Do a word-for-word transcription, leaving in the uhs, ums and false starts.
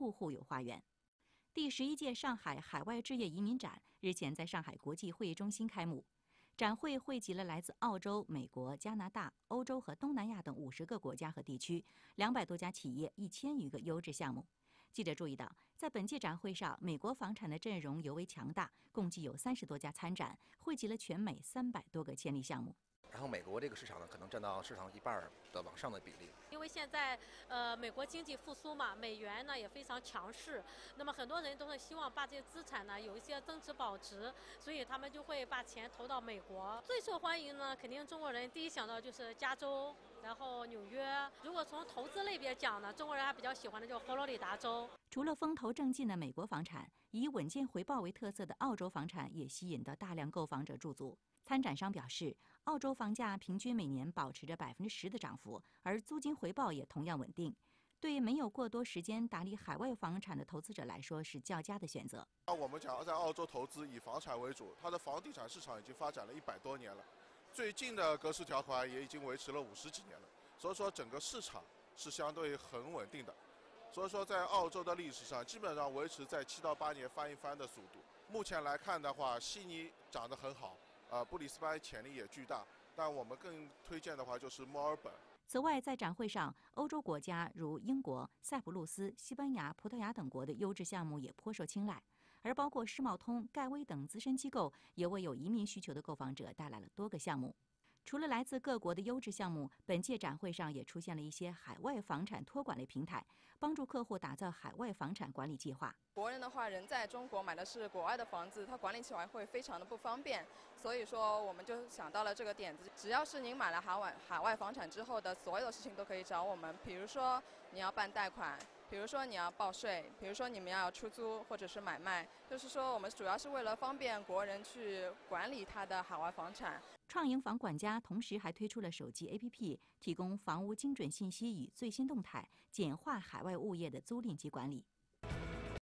户户有花园。第十一届上海海外置业移民展日前在上海国际会议中心开幕。展会汇集了来自澳洲、美国、加拿大、欧洲和东南亚等五十个国家和地区，两百多家企业，一千余个优质项目。记者注意到，在本届展会上，美国房产的阵容尤为强大，共计有三十多家参展，汇集了全美三百多个潜力项目。 然后美国这个市场呢，可能占到市场一半的往上的比例。 因为现在呃美国经济复苏嘛，美元呢也非常强势，那么很多人都是希望把这些资产呢有一些增值保值，所以他们就会把钱投到美国。最受欢迎呢，肯定中国人第一想到就是加州，然后纽约。如果从投资类别讲呢，中国人还比较喜欢的就是佛罗里达州。 除了风头正劲的美国房产，以稳健回报为特色的澳洲房产也吸引到大量购房者驻足。参展商表示，澳洲房价平均每年保持着百分之十的涨幅，而租金回报也同样稳定。对没有过多时间打理海外房产的投资者来说，是较佳的选择。 我们讲要在澳洲投资，以房产为主，它的房地产市场已经发展了一百多年了，最近的格式条款也已经维持了五十几年了，所以说整个市场是相对很稳定的。所以说，在澳洲的历史上，基本上维持在七到八年翻一番的速度。目前来看的话，悉尼涨得很好。呃，布里斯班潜力也巨大，但我们更推荐的话就是墨尔本。 此外，在展会上，欧洲国家如英国、塞浦路斯、西班牙、葡萄牙等国的优质项目也颇受青睐，而包括世贸通、盖威等资深机构也为有移民需求的购房者带来了多个项目。除了来自各国的优质项目，本届展会上也出现了一些海外房产托管类平台，帮助客户打造海外房产管理计划。 国人的话，人在中国买的是国外的房子，他管理起来会非常的不方便，所以说我们就想到了这个点子。只要是您买了海外海外房产之后的所有的事情都可以找我们，比如说你要办贷款，比如说你要报税，比如说你们要出租或者是买卖，就是说我们主要是为了方便国人去管理他的海外房产。 创盈房管家同时还推出了手机 A P P， 提供房屋精准信息与最新动态，简化海外物业的租赁及管理。